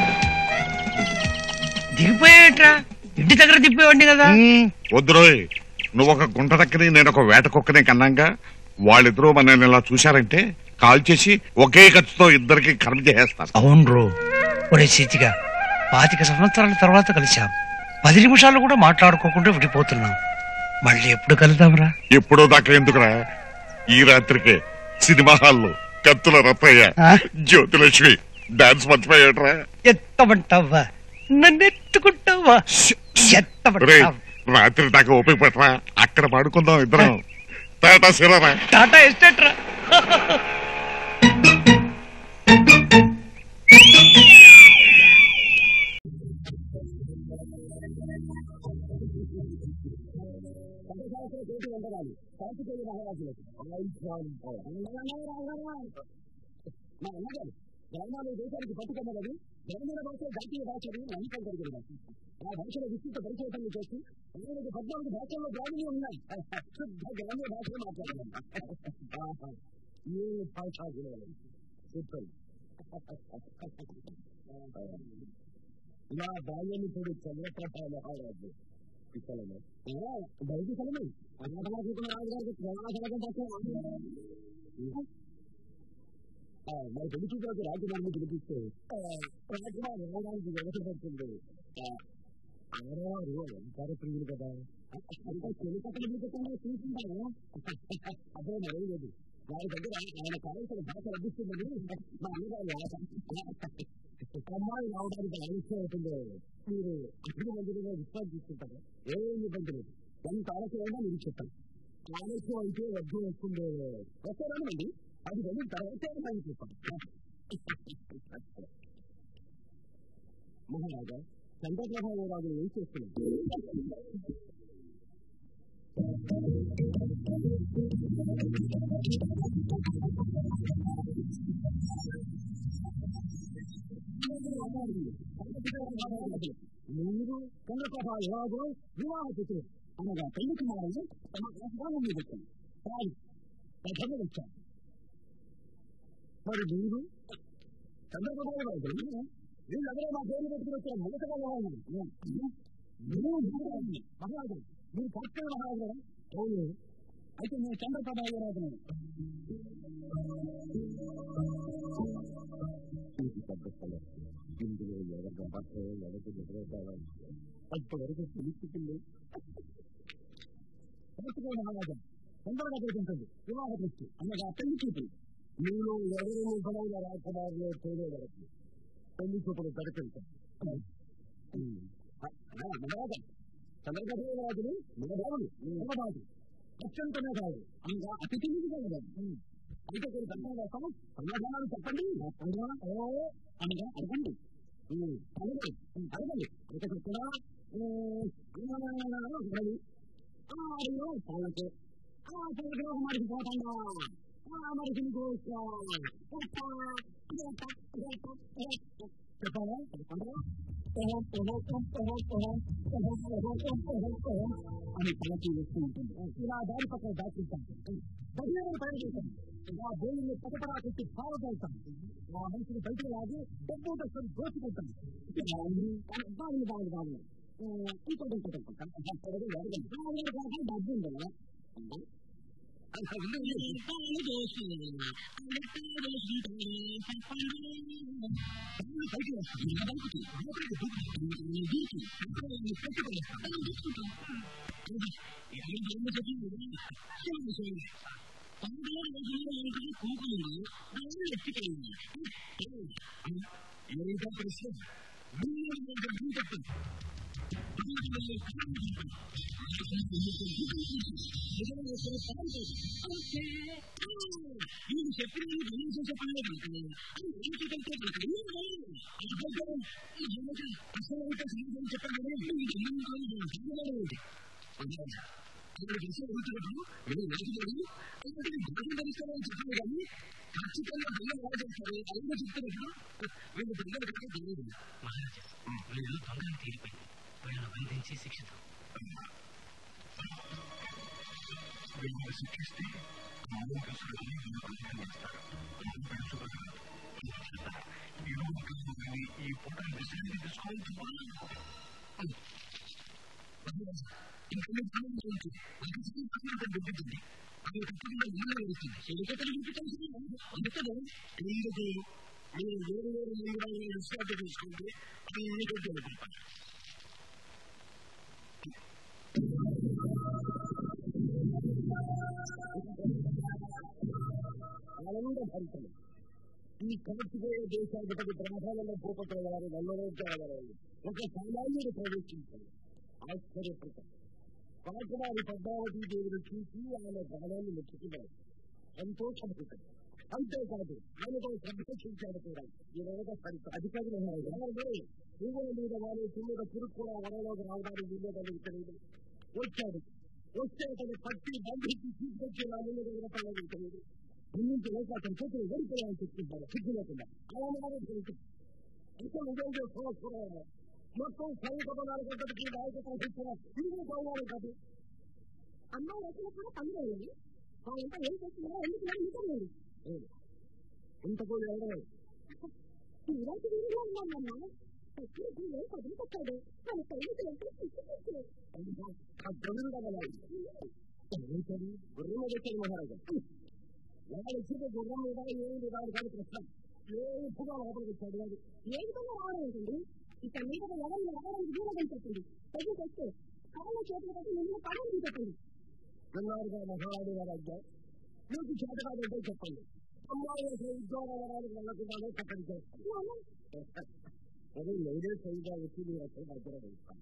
దిగిపోయాట్రా? ఇంటి దగ్గర దిగిపోయావండి కదా. వద్దురోయ్, నువ్వు ఒక గుంట దగ్గర నేను ఒక వేట కుక్కనే కన్నాగా. వాళ్ళిద్దరూ మనల్ని ఇలా చూశారంటే కాల్ చేసి ఒకే ఖర్చుతో ఇద్దరికి కర్మ చేసేస్తారు. అవును రో, ఒరే సీతిగా 25 సంవత్సరాల తర్వాత కలిశాం. 10 నిమిషాలు కూడా మాట్లాడుకోకుండా విడిపోతున్నాం. మళ్ళీ ఎప్పుడు కలుద్దాంరా? ఎప్పుడో దాకా ఎందుకురా, ఈ రాత్రికే సినిమా హాల్లో కత్తుల రత్తయ్య జ్యోతిలక్ష్మి డాన్స్ మర్చిపోయాడ్రా. ఎత్తమంటావా? నన్ను ఎత్తుకుంటావా? రాత్రి దాకా ఓపిక పట్టరా, అక్కడ పాడుకుందాం ఇద్దరం. టాటా సిరారా, టాటా ఎస్టేట్ రా. గ్రామాలు దేశానికి పట్టుకున్నది గ్రామీణ భాష జాతీయ భాషని నమ్మకం కలిగిన ఆ భాషలో విస్తృత పరిశోధనలు చేసి 14 భాషల్లో గ్రామీణ ఉన్నాయి. శుద్ధ గ్రామీణ భాషలో మాట్లాడలేదు. ఏ భాష ఇలా బాల్యాన్ని చూడు చంద్రప్రభ మహారాజు విఫలమే బయటిఫలమే అన్నదాకున్న రాజుగారికి ప్రమాదకరం భాష. మరి తెలుగుకి రాజధానిని పిలిపిస్తే రాజధాని రావడానికి వ్యవస్థ పడుతుంది. ఆడవారు అలంకార ప్రియులు కదా, అంతా చెలికట్టలు దిగుతుందో చూసుకుంటాను. అదే మరేం లేదు, వారి దగ్గర ఆయన కావలసిన భాష లభిస్తుందని మా అన్నగారి ఆశ. అమ్మాయి రావడానికి ఆలస్యం అవుతుందో మీరు అన్ని మందిగా విశ్వాసం తీసుకుంటారు. ఏం ఇబ్బంది లేదు, ఎంత ఆలస్యమైనా మీరు చెప్పండి. ఆలస్యం అయితే వద్దు వస్తుందో వస్తానండి, అది వెళ్ళిన తర్వాతే మనం చూస్తాం. మహారాజా, చంద్రప్రభారాజు ఏం చేస్తున్నాం? మీరు చంద్రప్రభారాజు వివాహకు అనగా పెళ్లి కుమారులు తమ ఆహ్వానం మీద వచ్చాను. ప్రజలు వచ్చారు. మరి మీరు చంద్రబాబు వీళ్ళెవరో మా పేరు పెట్టుకుని వచ్చారు. మొదటి మహారాజు మీరు కరెక్ట్గా మహారాజు. అవును, అయితే నేను చంద్రబాబు రాజు. ఇందులో ఎవరి ఎవరికి ఎదురవుతారో అంతవరకు తెలుసుకుంది. కరెక్ట్గా మహారాజా తొందరగా పెరుగుతుంది వివాహ దృష్టి అనగా పెళ్లి చూపులు. నేను ఎవరి నిజమైన రాకుమారులో తేలే వరకు పెళ్లి చూపులు గడిపెళ్తాను. చంద్రబాబురాజులు నిలబాబులు నిలబాబు అత్యంత మేధావులు అనగా అతి తెలివిగా ఉన్నారు. అయితే కొన్ని సంఘం కోసం సమాధానాలు చెప్పండి అనగా అడగండి అడగండి అడగండి అయితే చెప్తున్నా అడిగిన వాళ్ళకి మరికి పోతాడా మరికి చెప్పాలా అని పలకి వస్తూ ఉంటుంది. ఇలా దారి పక్కన దాచుకుంటాను. బహిరంగ పని చేశాను. ఆ భూమిని పక్కపడా కొట్టి పారదోలుతాను. ఆ మనిషిని బయటకు లాగి డబ్బు దర్శనం దోచుకుంటాను. బాగుంది బాగుంది బాగుంది ఇంకోటి డబ్బు ఉంది కదా ఏంటో ప్రశ్న ఇది చెప్పిన చెప్పలేదు అసలు చెప్పండి చెప్పలేదు కానీ ఖచ్చితంగా దొంగ చేస్తారు అయినా చెప్తున్నప్పుడు వీళ్ళు దొంగలు కనుక తెలియదు. మహారాజా వీళ్ళు దొంగలు తీరిపోయింది. వీళ్ళను బంధించి శిక్షిద్దాం. వీళ్ళని శిక్షిస్తే ఈ పూట విశ్రాంతి తీసుకోవాలి. గుర్తించింది అది తప్పకుండా ఊళ్ళో వస్తుంది. అందుకనే ఎందుకు మీరు వేరు వేరు మందిరాలను విశ్రాంతి తీసుకుంటే అది ఎందుకంటే అనుకుంటారు. ఆనంద భరితలు ఈ కలుపుపోయే దేశాధిపతి గ్రంథాలలో పోపట్టేవారు నల్లరోజు ఒక సామాన్యుడు ప్రవేశించారు. ఆశ్చర్యపడతారు. రాకుమారి పద్మావతి దేవుడు చూసి ఆయన గానాన్ని మెచ్చుకున్నారు. సంతోషపడతారు. అంతేకాదు ఆయనతో సంరక్షించాడు కూడా. ఈ రోజు అధికారులు పువ్వుల మీద వాళ్ళు తుమ్మిద పురుగు కూడా వరలోకి రావడానికి వీలేదని తెలియదు. వచ్చాడు. వస్తే అతను పట్టి బంధించి తీసుకొచ్చి నా ముందు వెళ్ళటం తెలియదు. ముందు లేక అతని చేతులు వెళ్ళిపోయాలని చెప్తుంటారు. సిగ్గు లేకుండా అలా తెలుసు. ఇంకా నిజంగా సంవత్సరం మొత్తం సైనిక పదాలు గంటలకి నాయకత్వం ఇచ్చిన తిరిగి పోవాలి కాదు. అమ్మాయి రచన కూడా పనిచేయాలి. వాళ్ళంతా ఏం చేస్తున్నారో ఎందుకు నిజం లేదు. ఇంతకు ఎవరు ఇలాంటి వీడిలో ఉన్నామన్నా పదిలిపచ్చాడు. మన సైనికులంటే గుర్రం మీద వచ్చాడు మహారాజా. ఎలా వచ్చింది గుర్రం మీద ఏమి విధాలు కానీ ప్రశ్న ఏపుగా లోపలికి వచ్చాడు. అది ఏ విధంగా రావడం ఏంటండి? ఇక్కడ మీద ఎవరిని రావడానికి వీలదని చెప్పండి. తగ్గి వస్తే కాళ్ళ చేతులు కట్టి నిన్న పడవని చెప్పండి. విన్నారుగా మహారాజు గారు మీకు చేతకాదంటే చెప్పండి. అమ్మాయి ఉద్యోగాలు వెళ్ళకుండానే కట్టడి చేస్తాను. అదే నేనే సరిగా వచ్చి మీరు అక్కడ దగ్గర వెళ్తాను.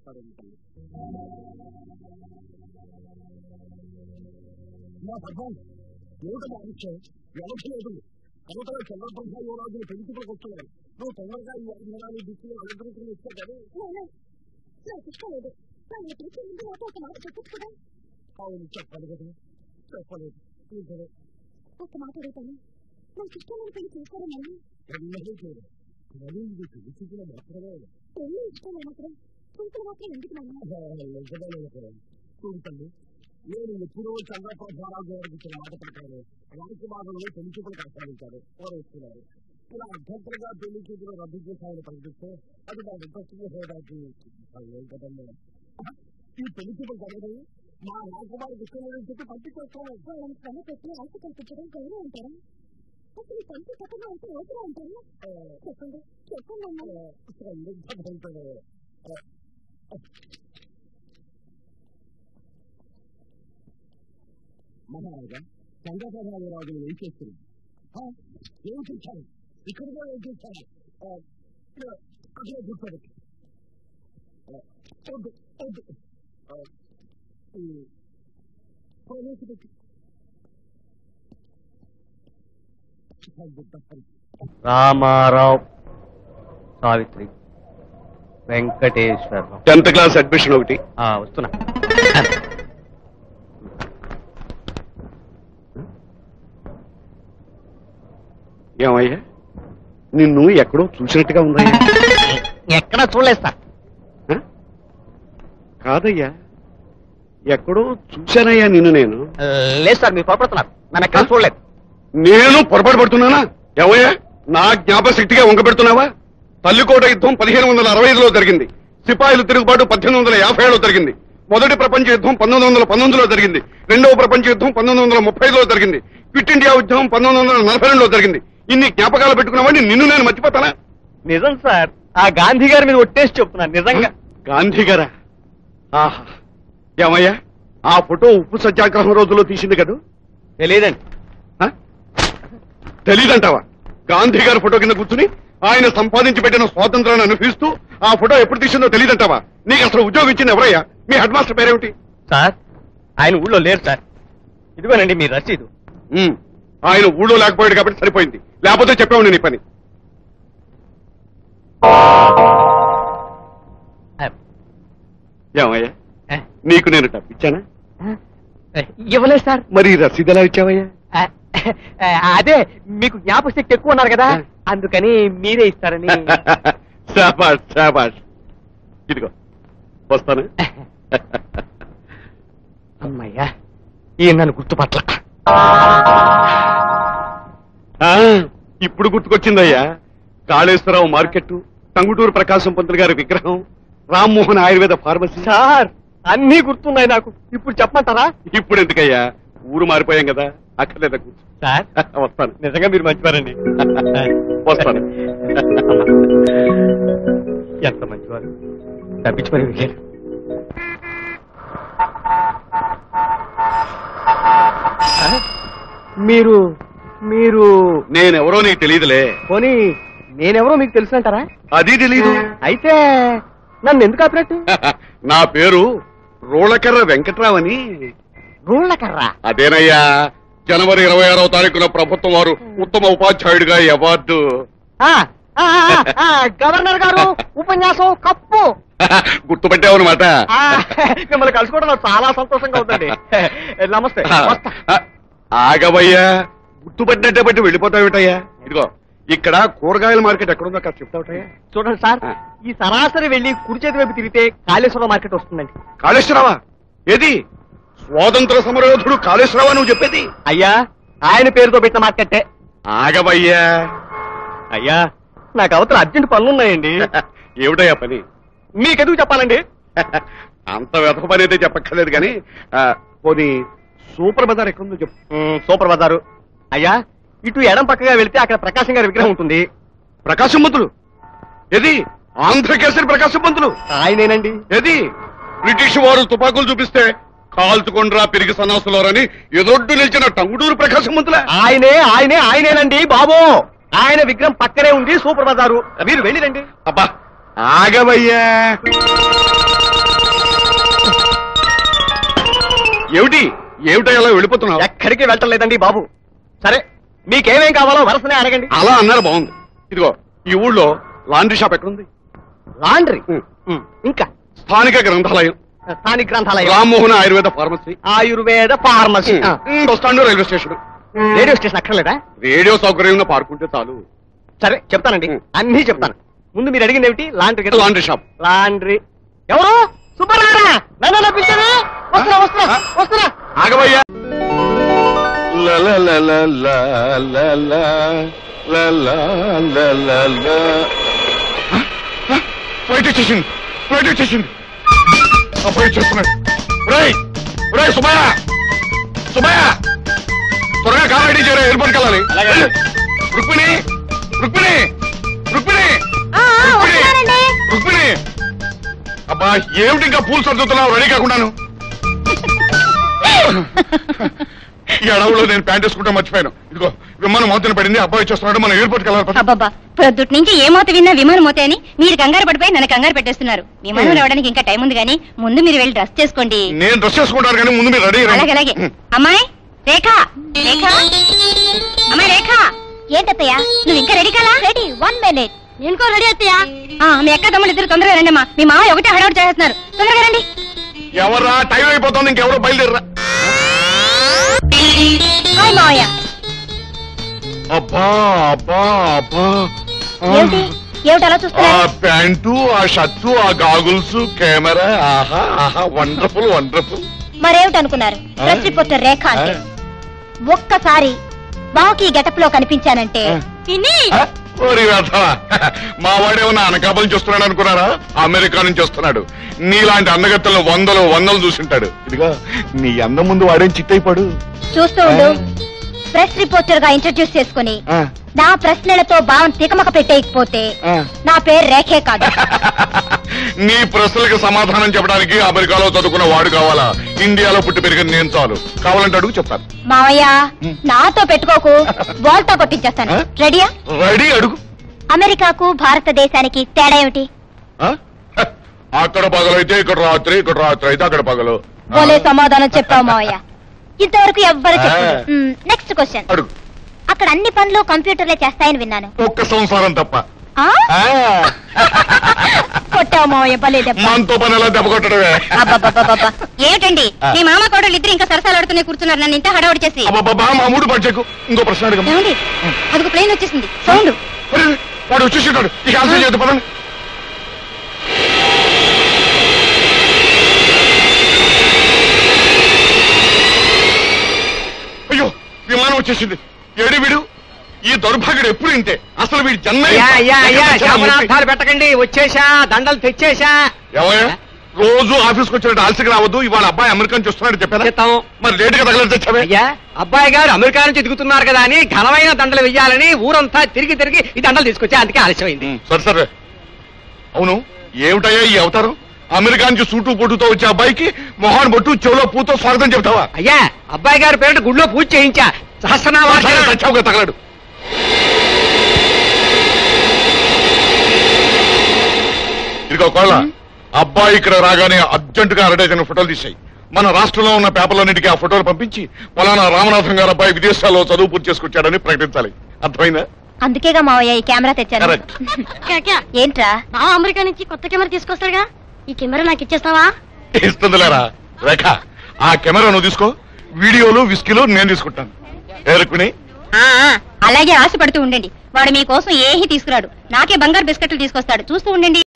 నా పదం ఏమిటో ఆలోచన వ్యవస్థ లేదు. కనుకలో చంద్రప్రభ యువరాజులు పెంచుకులకు వస్తున్నారు. నువ్వు తొందరగా ఈ అభిమానాన్ని దిక్కులు అనుగ్రహించి ఇస్తే కదా నాకు ఇష్టం లేదు. ఒక మాట చెప్పచ్చు కదా. అవును చెప్పాలి కదా. చెప్పలేదు. ఒక మాట అడుగుతాను. నాకు ఇష్టమైన పెళ్లి చేస్తారా మళ్ళీ? ఎన్నడూ చేయరు. కానీ ఇది పెళ్లి చూసిన మాత్రమే పెళ్లి ఇష్టం మాత్రం కుంకులు మాత్రం ఎందుకు నిజమే చూడండి. నేను ఎప్పుడూ చంద్రప్రభారాజు గారికి ఇచ్చిన మాట ప్రకారం రాజకుమారులు పెళ్లి చూపులు కొనసాగించారు. వారు వస్తున్నారు. ఇలా అభ్యంతరంగా పెళ్లి చూపులు రద్దు చేశామని ప్రకటిస్తే అది నా ఇంట్రెస్టింగ్ హోదాకి కదండి. ఈ పెళ్లి చూపులు జరగదు. మా రాజకుమారికి ఇష్టం లేదని చెప్పి పంపించేస్తాను. వాళ్ళని శ్రమ పెట్టి ఆశ కల్పించడం గౌరవం అంటారా? అసలు పంపి పక్కగా ఉంటే ఓకేలా ఉంటారా? చెప్పండి చెప్పండి అమ్మా. మహారాజా చంద్రప్రభారాజులు ఏం చేస్తున్నారు? ఏం చేశాను ఇక్కడ కూడా ఏం చేశాను అక్కడ కూర్చోండి Ramarao Savitri Venkateswararao 10th class admission ఒకటి వస్తున్నా ఏమయ్యా నిన్ను ఎక్కడో చూసినట్టుగా ఉందయ్యా ఎక్కడ చూడలేదు సార్ కాదయ్యా ఎక్కడో చూశానయ్యా నిన్ను నేను లేదు సార్ మీరు పొరపడుతున్నారు నన్ను ఎక్కడ చూడలేదు నేను పొరపాటు పడుతున్నానా ఏమయ్యా నా జ్ఞాపశక్తిగా వంగపెడుతున్నావా తల్లికోట యుద్ధం 1565లో జరిగింది సిపాయిలు తిరుగుబాటు 1857లో జరిగింది మొదటి ప్రపంచ యుద్ధం 1919లో జరిగింది రెండవ ప్రపంచ యుద్ధం 1930లో జరిగింది క్విట్ ఇండియా ఉద్యమం 1942లో జరిగింది ఇన్ని జ్ఞాపకాలు పెట్టుకున్నామని నిన్ను నేను మర్చిపోతానా నిజం సార్ ఆ గాంధీ గారి మీద ఒట్టేసి చెప్తున్నాను నిజంగా గాంధీ గారా ఆహా ఏమయ్యా ఆ ఫోటో ఉప్పు సత్యాగ్రహం రోజుల్లో తీసింది కదా తెలియదండి తెలీదంటావా గాంధీ గారి ఫోటో కింద కూర్చుని ఆయన సంపాదించి పెట్టిన స్వాతంత్రాన్ని అనుభవిస్తూ ఆ ఫోటో ఎప్పుడు తీసిందో తెలియదంటావా నీకు అసలు ఉద్యోగం ఇచ్చింది ఎవరయ్యా మీ హెడ్ మాస్టర్ పేరేమిటి సార్ ఆయన ఊళ్ళో లేరు సార్ ఇదిగోనండి మీ రసీదు ఆయన ఊళ్ళో లేకపోయాడు కాబట్టి సరిపోయింది లేకపోతే చెప్పావు నీ పని ఏమయ్యా నీకు నేను డబ్బిచ్చానా ఇవ్వలేదు సార్ మరి రసీదు ఎలా ఇచ్చావయ్యా అదే మీకు జ్ఞాపశక్తి ఎక్కువ ఉన్నారు కదా అందుకని మీరే ఇస్తారని శాబాష్ శాబాష్ ఇదిగో వస్తాను అమ్మయ్యా ఈయన నన్ను గుర్తుపట్ల ఇప్పుడు గుర్తుకొచ్చిందయ్యా కాళేశ్వరరావు మార్కెట్ టంగుటూరు ప్రకాశం పంతులు గారి విగ్రహం రామ్మోహన్ ఆయుర్వేద ఫార్మసీ సార్ అన్నీ గుర్తున్నాయి నాకు ఇప్పుడు చెప్పమంటారా ఇప్పుడు ఎందుకయ్యా ఊరు మారిపోయాం కదా అక్కర్లేదా కూర్చో సార్ వస్తాను నిజంగా మీరు మంచివారండి వస్తాను ఎంత మంచివారు తప్పించి మరి వెళ్ళారు మీరు మీరు నేనెవరో నీకు తెలియదులే పోనీ నేనెవరో మీకు తెలుసంటారా అది తెలీదు అయితే నన్ను ఎందుకు ఆపినట్టు నా పేరు రోళకర్ర వెంకట్రావు అని రూళ్ళకర్ర అదేనయ్యా జనవరి 26వ తారీఖున ప్రభుత్వం వారు ఉత్తమ ఉపాధ్యాయుడిగా అవార్డు గవర్నర్ గారు ఉపన్యాసం కప్పు గుర్తుపెట్టావన్నమాట మిమ్మల్ని కలుసుకోవడం నాకు చాలా సంతోషంగా ఉందండి నమస్తే ఆగవయ్యా గుర్తుపట్టినట్టే బట్టి వెళ్ళిపోతావుటయ్యా ఇదిగో ఇక్కడ కూరగాయల మార్కెట్ ఎక్కడుందో అక్కడ చెప్తావుటయ్యా చూడండి సార్ ఈ సరాసరి వెళ్లి కుడి చేతి వైపు తిరిగితే కాళేశ్వరం మార్కెట్ వస్తుందండి కాళేశ్వరరావా ఏది స్వాతంత్ర సమరయోధుడు కాళేశ్వరరావా నువ్వు చెప్పేది అయ్యా ఆయన పేరుతో పెట్టిన మార్కెట్టే ఆగవయ్యా అయ్యా నాకు అవతల అర్జెంట్ పనులున్నాయండి ఏమిటయ్యా పని మీకెందుకు చెప్పాలండి అంత వెతక పని అయితే చెప్పక్కర్లేదు కానీ పోనీ సూపర్ బజార్ ఎక్కడుందో చెప్పు సూపర్ బజారు అయ్యా ఇటు ఎడం పక్కగా వెళితే అక్కడ ప్రకాశం గారి విగ్రహం ఉంటుంది ప్రకాశం పంతులు ఏది ఆంధ్రకేసరి ప్రకాశం పంతులు ఆయనేనండి ఏది బ్రిటిష్ వారు తుపాకులు చూపిస్తే కాల్చుకొండ్రా పెరిగి సన్నాసులోరని ఎదొడ్డు నిలిచిన టంగుటూరు ప్రకాశం పంతుల ఆయనేనండి బాబు ఆయన విగ్రహం పక్కనే ఉంది సూపర్ బజారు మీరు వెళ్ళిరండి అబ్బా ఆగవయ్యా ఏమిటో అలా వెళ్ళిపోతున్నావు ఎక్కడికి వెళ్ళలేదండి బాబు సరే మీకేమేం కావాలో వరుసనే అడగండి అలా అన్నారు బాగుంది ఇదిగో ఈ ఊళ్ళో లాండ్రీ షాప్ ఎక్కడుంది లాండ్రీ ఇంకా స్థానిక గ్రంథాలయం Rammohan Ayurveda pharmacy bus stand railway station radio station అక్కర్లేదా రేడియో సౌకర్యం పార్కుంటే చాలు సరే చెప్తానండి అన్ని చెప్తాను ముందు మీరు అడిగింది ఏమిటి లాండ్రీ షాప్ లాండ్రీ ఎవరు సుబ్బారావు నన్ను పిలిచారు వస్తున్నా ఆగవయ్యా ఫ్లైట్ వచ్చేసింది ఫ్లైట్ చేస్తున్నాడు సుబ్బయ్య త్వరగా కార్ రెడీ చేయరా ఎయిర్పోర్ట్కి వెళ్ళాలి రుక్మిణి అబ్బా ఏమిటి ఇంకా పూలు సర్దుతున్నావు రెడీ కాకుండాను ఈ అడవులో నేను ప్యాంట్ వేసుకుంటా మర్చిపోయాను ఇదిగో విమానం మోతన పడింది, అబ్బాయి వచ్చేస్తున్నాడు, మనం ఎయిర్పోర్ట్కి వెళ్ళాలి. అబ్బబ్బా ప్రొద్దుటి నుంచి ఏ మోత విన్నా విమానం మోతే అని మీరు కంగారు పడిపోయి నన్ను కంగారు పెట్టేస్తున్నారు. విమానం రావడానికి ఇంకా టైం ఉంది కానీ ముందు మీరు వెళ్ళి డ్రెస్ చేసుకోండి. నేను డ్రెస్ చేసుకుంటాను కానీ ముందు మీరు రెడీ. అలాగే అమ్మాయి రేఖ, రేఖ, అమ్మాయి రేఖ. ఏంటత్తయ్య నువ్వు ఇంకా రెడీ కాలా? Ready 1 minute. నేను రెడీ అత్తయ్య. మీ అక్క తమ్ముడు ఇద్దరు తొందరగా రండి అమ్మా. మీ మామ ఒకటే హడావుడు చేస్తున్నారు, తొందరగా రండి. ఎవరా టైం అయిపోతుంది, ఇంకెవరో బయలుదేరరా. హాయ్ మావయ్య. అబ్బా అబ్బా అబ్బా, ఏమిటి ఏమిటి అలా చూస్తున్నారు? ఆ ప్యాంటు, ఆ షర్టు, ఆ గాగుల్స్, కెమెరా, ఆహా ఆహా, వండర్ఫుల్ వండర్ఫుల్. మరేమిటి అనుకున్నారు? ప్రెస్ రిపోర్టర్ రేఖ అంటే. ఒక్కసారి బావకి ఈ గెటప్ లో కనిపించానంటే మా వాడేమన్నా అనకాపల్లి చూస్తున్నాడు అనుకున్నారా? అమెరికా నుంచి వస్తున్నాడు. నీలాంటి అందగత్తలను వందలు చూసింటాడు. ఇదిగా నీ అందం ముందు వాడేం చిట్టయిపోడు. చూస్తూ ఉండు. ప్రెస్ రిపోర్టర్ గా ఇంట్రడ్యూస్ చేసుకుని నా ప్రశ్నలతో బావన్ తికమక పెట్టేయకపోతే నా పేరు రేఖే కాదు. నీ ప్రశ్నలకు సమాధానం చెప్పడానికి అమెరికాలో చదువుకున్న వాడు కావాలా? ఇండియాలో పుట్టి పెరిగిన నేను చాలు. కావాలంటే అడుగు చెప్తాను. మావయ్య నాతో పెట్టుకోకు, బోల్తా కొట్టించేస్తాను. రెడీయా? రెడీ, అడుగు. అమెరికాకు భారతదేశానికి తేడా ఏమిటి? అక్కడ పగలైతే ఇక్కడ రాత్రి, ఇక్కడ రాత్రి అయితే అక్కడ పగలు. బోలే సమాధానం చెప్పావు మావయ్య. ఇంతవరకు ఎవ్వరు చెప్పలేదు. Next question. అడుగు. అక్కడ అన్ని పనులు కంప్యూటర్లే చేస్తాయని విన్నాను. ఒక్క సంసారం తప్ప. కొట్టావు మావయ్య, భలే దెబ్బ. మనతో పని ఎలా దెబ్బ కొట్టడమే. ఏమిటండి మీ మామ కోడలు ఇద్దరు ఇంకా సరసాలాడుతూనే కూర్చున్నారు, నన్ను ఇంత హడావుడి చేసి. మా మూడు పడ్డాకు. ఇంకో ప్రశ్న అడగ. ఏమండి అదిగో ప్లేన్ వచ్చేసింది, సౌండ్. వాడు వచ్చేసాడు. ఇక ఆన్సర్ చేద్దాం పదండి. అయ్యో విమానం వచ్చేసింది. ఏడి వీడు? ఈ దౌర్భాగ్యుడు ఎప్పుడు ఇంతే. అసలు వీడి జన్మ పెట్టకండి. వచ్చేసా, దండలు తెచ్చేసా. ఏమయ్యా రోజు ఆఫీస్కి వచ్చినట్టు ఆలస్యంగా రావద్దు. ఇవాళ అబ్బాయి అమెరికా నుంచి వస్తున్నాడు చెప్పాను. మరి లేటుగా తగలరు తెచ్చావే. అయ్యా అబ్బాయి గారు అమెరికా నుంచి ఎదుగుతున్నారు కదా అని ఘనమైన దండలు వెయ్యాలని ఊరంతా తిరిగి ఈ దండలు తీసుకొచ్చా, అందుకే ఆలస్యమైంది. సరే సరే. అవును ఏమిటయ్యా ఈ అవతారం? అమెరికా నుంచి సూటు పొట్టుతో వచ్చే అబ్బాయికి మొహాన్ బొట్టు, చెవులో పూతో స్వాగతం చెప్తావా? అయ్యా అబ్బాయి గారి పేరు గుళ్ళో పూజ చేయించా. సహస్రనామాలు తగలడు. ఇదిగో కోళ్ళ, అబ్బాయి ఇక్కడ రాగానే అర్జెంటుగా అరడేజన ఫోటోలు తీసాయి. మన రాష్ట్రంలో ఉన్న పేపర్లన్నిటికీ ఆ ఫోటోలు పంపించి పలానా రామనాథం గారు అబ్బాయి విదేశాల్లో చదువు పూర్తి చేసుకొచ్చాడని ప్రకటించాలి. అర్థమైందా? అందుకేగా మావయ్య ఈ కెమెరా తెచ్చాను. ఏంట్రా? బావ అమెరికా నుంచి కొత్త కెమెరా తీసుకొస్తాడుగా, ఈ కెమెరా నాకు ఇచ్చేస్తావా? ఇస్తుందిలేరా రేఖ. ఆ కెమెరా నువ్వు తీసుకో, వీడియోలు విస్కీలు నేను తీసుకుంటాను. ఏరుకుని అలాగే ఆశపడుతూ ఉండండి. వాడు మీకోసం ఏహి తీసుకురాడు, నాకే బంగారు బిస్కెట్లు తీసుకొస్తాడు. చూస్తూ ఉండండి.